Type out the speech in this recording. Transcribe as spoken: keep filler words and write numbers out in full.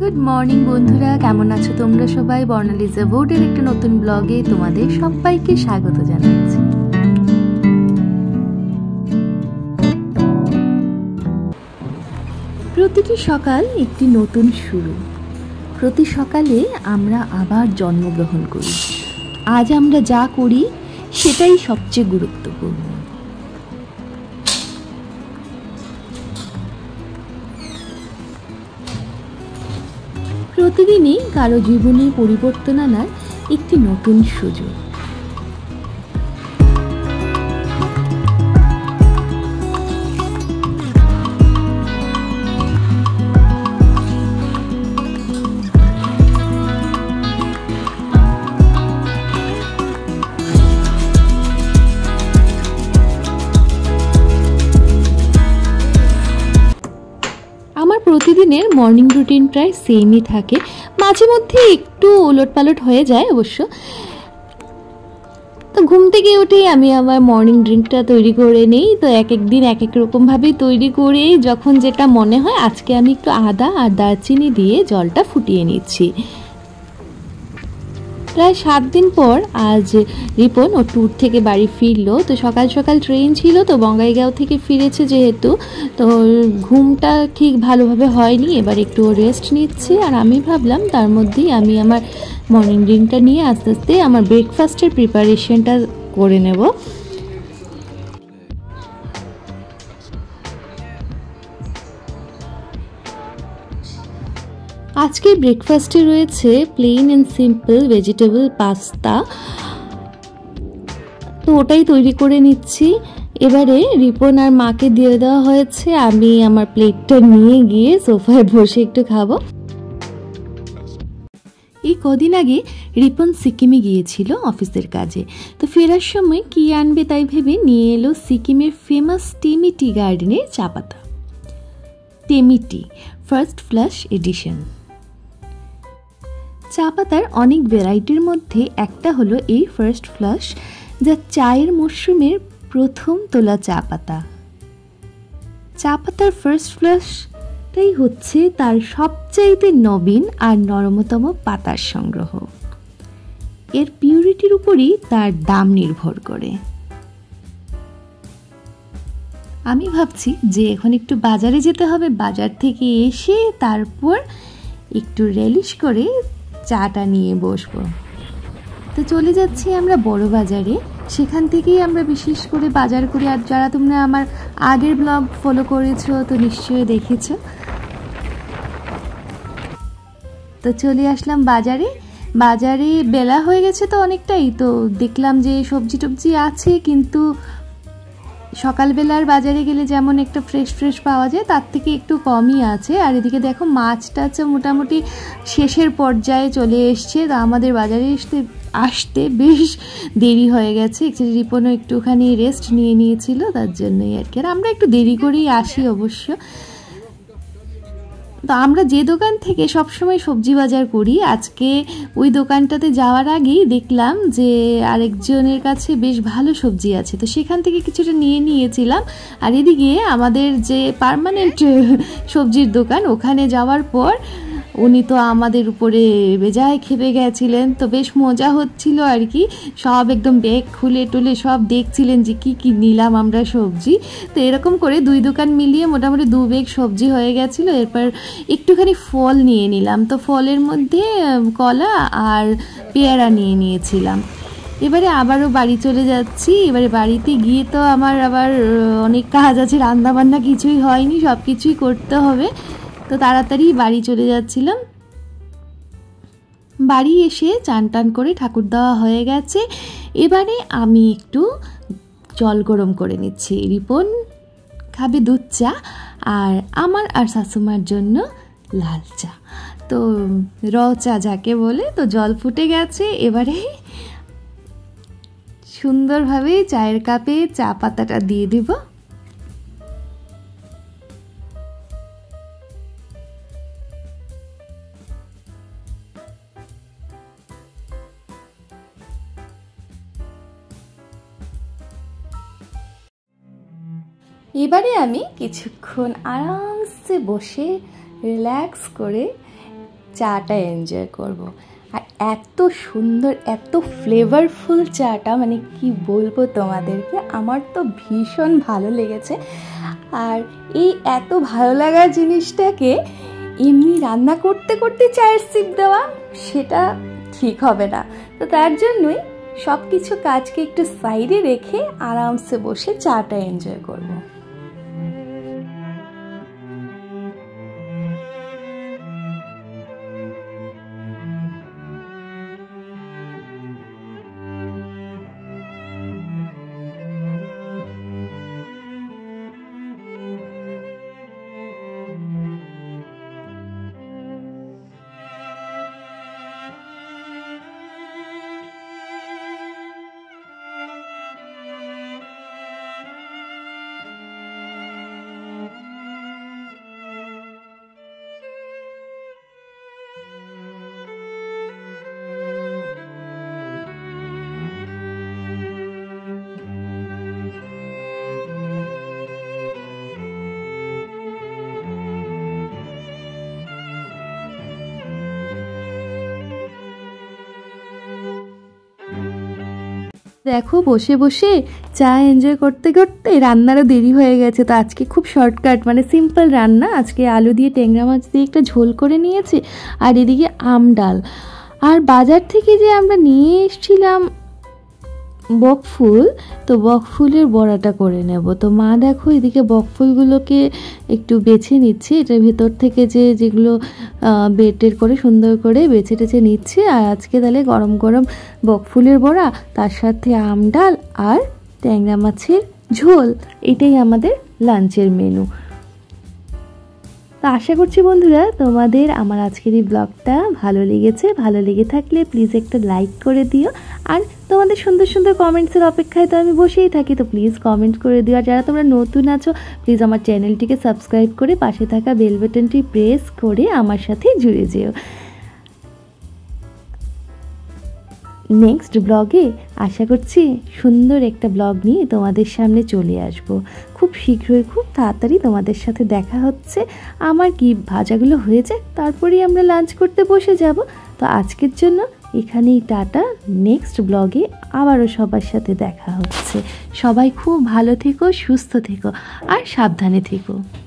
Good morning বন্ধুরা, কেমন আছো তোমরা সবাই? বর্ণালিজা বোর্ডের একটা নতুন ব্লগে তোমাদের সবাইকে স্বাগত জানাচ্ছি। প্রতিটি সকাল একটি নতুন শুরু। প্রতি সকালে আমরা আবার জন্মগ্রহণ করি। আজ আমরা যা করি সেটাই সবচেয়ে গুরুত্বপূর্ণ। প্রতিদিনই কারো জীবনে পরিবর্তন আনার একটি নতুন সুযোগ। প্রতিদিনের মর্নিং রুটিন প্রায় সেমই থাকে, মাঝে মধ্যে একটু ওলটপালট হয়ে যায় অবশ্য। তো ঘুম থেকে উঠেই আমি আমার মর্নিং ড্রিঙ্কটা তৈরি করে নিই। তো এক এক দিন এক এক রকমভাবেই তৈরি করে যখন যেটা মনে হয়, আজকে আমি একটু আদা আর দারচিনি দিয়ে জলটা ফুটিয়ে নিচ্ছি। প্রায় সাত দিন পর আজ রিপন ও ট্যুর থেকে বাড়ি ফিরলো। তো সকাল সকাল ট্রেন ছিল, তো বঙ্গাইগাঁও থেকে ফিরেছে যেহেতু, তো ঘুমটা ঠিক ভালোভাবে হয়নি। এবার একটু রেস্ট নিচ্ছে, আর আমি ভাবলাম তার মধ্যেই আমি আমার মর্নিং ড্রিঙ্কটা নিয়ে আস্তে আস্তে আমার ব্রেকফাস্টের প্রিপারেশনটা করে নেব। আজকের ব্রেকফাস্টে রয়েছে plain and simple vegetable pasta, তো ওটাই তৈরি করে নিচ্ছি। এবারে রিপন আর মাকে দিয়ে দেওয়া হয়েছে, আমি আমার প্লেটটা নিয়ে গিয়ে সোফায় বসে একটু খাবো। এই কদিন আগে রিপন সিকিমে গিয়েছিল অফিসের কাজে, তো ফেরার সময় কি আনবে তাই ভেবে নিয়ে এলো সিকিমের ফেমাস টেমি টি গার্ডেনের চা পাতা। Temi tea first flush edition. চা পাতার অনেক ভ্যারাইটির মধ্যে একটা হলো এই ফার্স্ট ফ্লাশ, যা চায়ের মরশুমের প্রথম তোলা চা পাতা। চা পাতার ফার্স্ট ফ্লাশটাই হচ্ছে তার সবচাইতে নবীন আর নরমতম পাতার সংগ্রহ। এর পিউরিটির উপরই তার দাম নির্ভর করে। আমি ভাবছি যে এখন একটু বাজারে যেতে হবে, বাজার থেকে এসে তারপর একটু রেলিশ করে চাটা নিয়ে বসবো। তো চলে যাচ্ছি আমরা বড় বাজারে, সেখান থেকেই আমরা বিশেষ করে বাজার করি। আর যারা তোমরা আমার আগের ব্লগ ফলো করেছো তো নিশ্চয়ই দেখেছো। তো চলে আসলাম বাজারে। বাজারে বেলা হয়ে গেছে তো অনেকটাই, তো দেখলাম যে সবজি টবজি আছে, কিন্তু সকালবেলার বাজারে গেলে যেমন একটা ফ্রেশ ফ্রেশ পাওয়া যায় তার থেকে একটু কমই আছে। আর এদিকে দেখো মাছটা হচ্ছে মোটামুটি শেষের পর্যায়ে চলে এসছে। তো আমাদের বাজারে আসতে আসতে বেশ দেরি হয়ে গেছে। অ্যাকচুয়ালি রিপনও একটুখানি রেস্ট নিয়ে নিয়েছিল, তার জন্যই আর কি। আর আমরা একটু দেরি করেই আসি অবশ্য। তো আমরা যে দোকান থেকে সবসময় সবজি বাজার করি, আজকে ওই দোকানটাতে যাওয়ার আগেই দেখলাম যে আরেকজনের কাছে বেশ ভালো সবজি আছে, তো সেখান থেকে কিছুটা নিয়ে নিয়েছিলাম। আর এদিকে আমাদের যে পার্মানেন্ট সবজির দোকান, ওখানে যাওয়ার পর উনি তো আমাদের উপরে বেজায় খেপে গেছিলেন। তো বেশ মজা হচ্ছিল আর কি, সব একদম ব্যাগ খুলে টুলে সব দেখছিলেন যে কি কি নিলাম আমরা সবজি। তো এরকম করে দুই দোকান মিলিয়ে মোটামুটি দু ব্যাগ সবজি হয়ে গেছিলো। এরপর একটুখানি ফল নিয়ে নিলাম, তো ফলের মধ্যে কলা আর পেয়ারা নিয়ে নিয়েছিলাম। এবারে আবারও বাড়ি চলে যাচ্ছি। এবারে বাড়িতে গিয়ে তো আমার আবার অনেক কাজ আছে, রান্না বান্না কিছুই হয়নি, সব কিছুই করতে হবে। তো তাড়াতাড়ি বাড়ি চলে যাচ্ছিলাম। বাড়ি এসে চান টান করে ঠাকুর দেওয়া হয়ে গেছে। এবারে আমি একটু জল গরম করে নিচ্ছি। রিপন খাবে দুধ চা, আর আমার আর শাশুমার জন্য লাল চা, তো র চা যাকে বলে। তো জল ফুটে গেছে, এবারে সুন্দরভাবে চায়ের কাপে চা পাতাটা দিয়ে দিব। এবারে আমি কিছুক্ষণ আরামসে বসে রিল্যাক্স করে চাটা এনজয় করব। আর এত সুন্দর, এত ফ্লেভারফুল চাটা, মানে কি বলবো তোমাদেরকে, আমার তো ভীষণ ভালো লেগেছে। আর এই এত ভালো লাগার জিনিসটাকে এমনি রান্না করতে করতে চায়ের সিপ দেওয়া, সেটা ঠিক হবে না। তো তার জন্যই সব কিছু কাজকে একটু সাইডে রেখে আরামসে বসে চাটা এনজয় করব। দেখো বসে বসে চা এনজয় করতে করতে রান্নারও দেরি হয়ে গেছে। তো আজকে খুব শর্টকাট, মানে সিম্পল রান্না। আজকে আলু দিয়ে ট্যাংরা মাছ দিয়ে একটা ঝোল করে নিয়েছি, আর এদিকে আম ডাল। আর বাজার থেকে যে আমরা নিয়ে এসেছিলাম বকফুল, তো বকফুলের বড়াটা করে নেব। তো মা দেখো এদিকে বকফুলগুলোকে একটু বেছে নিচ্ছে, এটার ভেতর থেকে যে যেগুলো বেটের করে সুন্দর করে বেছে টেছে নিচ্ছে। আর আজকে তাহলে গরম গরম বকফুলের বড়া, তার সাথে আম ডাল আর ট্যাংরা মাছের ঝোল, এটাই আমাদের লাঞ্চের মেনু। তো আশা করছি বন্ধুরা তোমাদের আমার আজকের এই ব্লগটা ভালো লেগেছে। ভালো লেগে থাকলে প্লিজ একটা লাইক করে দিও। আর তোমাদের সুন্দর সুন্দর কমেন্টসের অপেক্ষায় তো আমি বসেই থাকি, তো প্লিজ কমেন্ট করে দিও। আর যারা তোমরা নতুন আছো প্লিজ আমার চ্যানেলটিকে সাবস্ক্রাইব করে পাশে থাকা বেল বাটনটি প্রেস করে আমার সাথে জুড়ে যেও। নেক্সট ব্লগে আশা করছি সুন্দর একটা ব্লগ নিয়ে তোমাদের সামনে চলে আসব। খুব শীঘ্রই, খুব তাড়াতাড়ি তোমাদের সাথে দেখা হচ্ছে। আমার কি ভাজাগুলো হয়েছে, তারপরেই আমরা লাঞ্চ করতে বসে যাব। তো আজকের জন্য এখানেই টাটা। নেক্সট ব্লগে আবারও সবার সাথে দেখা হচ্ছে। সবাই খুব ভালো থেকো, সুস্থ থেকো আর সাবধানে থেকো।